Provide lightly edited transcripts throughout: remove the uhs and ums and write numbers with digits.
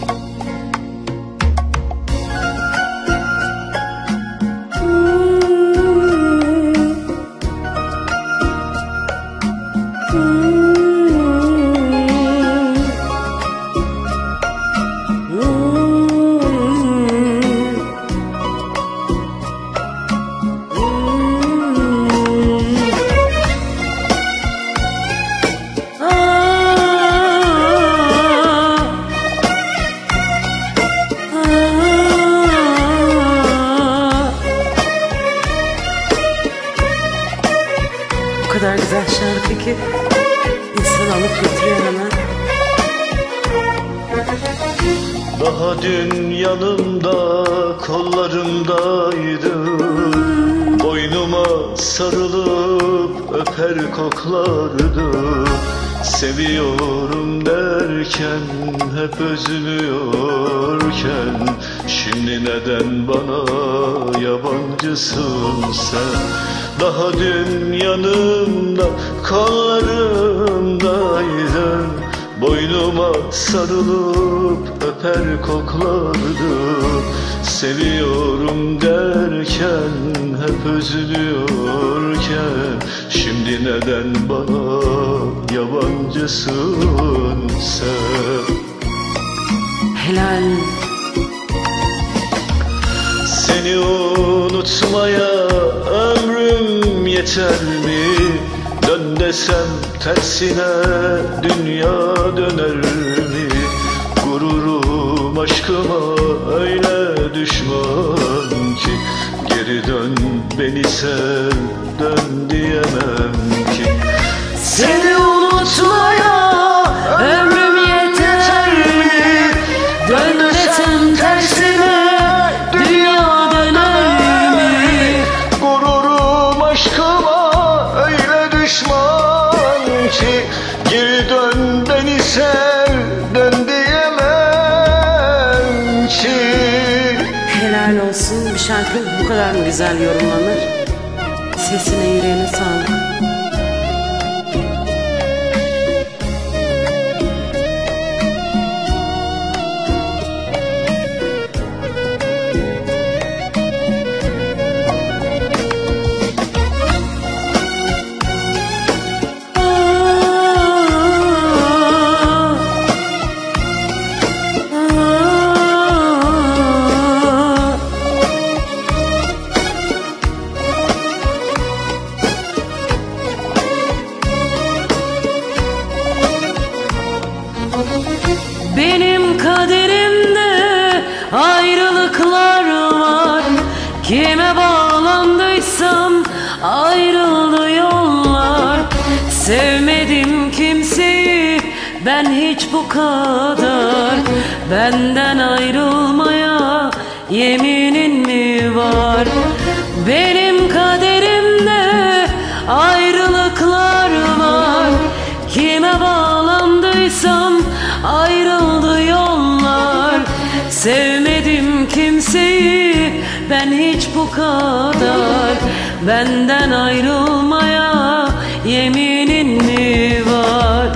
O kadar güzel şarkı ki insan alıp götürüyor hemen. Daha dün yanımda, kollarımdaydı. Boynuma sarılıp öper koklardı. Seviyorum derken, hep özlüyorken, şimdi neden bana yabancısın sen? Daha dün yanımda, kollarımdaydın. Boynuma sarılıp öper koklardı. Seviyorum derken, hep özlüyorken, şimdi neden bana yabancısın sen? Helal. Seni unutmaya ömrüm yeter mi? Dön desem tersine dünya döner mi? Gururum aşkıma öyle düşman ki, geri dön beni sev, dön diyemem ki. Seni unutmaya ömrüm yeter mi? Dön desem tersine dünya döner mi? Gururum aşkıma öyle düşman ki, geri dön beni sev, dön diyemem ki. Helal olsun, bir şarkı bu kadar mı güzel yorumlanır? Sesine yüreğine sağlık. Benim kaderimde ayrılıklar var. Kime bağlandıysam ayrıldı yollar. Sevmedim kimseyi ben hiç bu kadar. Benden ayrılmaya yeminin mi var? Benim kaderimde ayrılıklar var. Kime bağlandıysam ayrıldı yollar. Sevmedim kimseyi ben hiç bu kadar. Benden ayrılmaya yeminin mi var?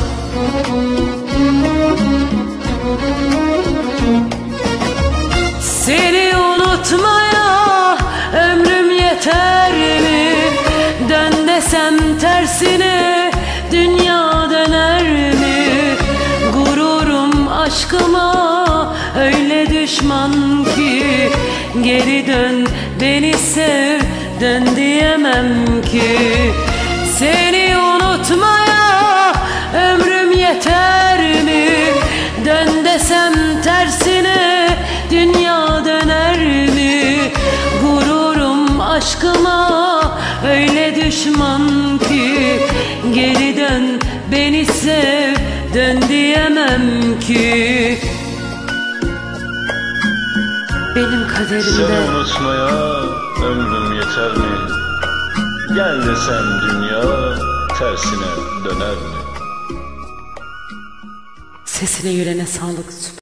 Seni unutmaya ömrüm yeter mi? Dön desem tersine dünya döner mi? Gururum aşkıma öyle düşman ki, geri dön beni sev, dön diyemem ki. Seni unutmaya ömrüm yeter mi? Dön desem tersine dünya döner mi? Gururum aşkıma öyle düşman ki, geri dön beni sev, dön diyemem ki. Benim kaderimde Seni unutmaya ömrüm yeter mi? Gel desem dünya tersine döner mi? sesine yüreğine sağlık.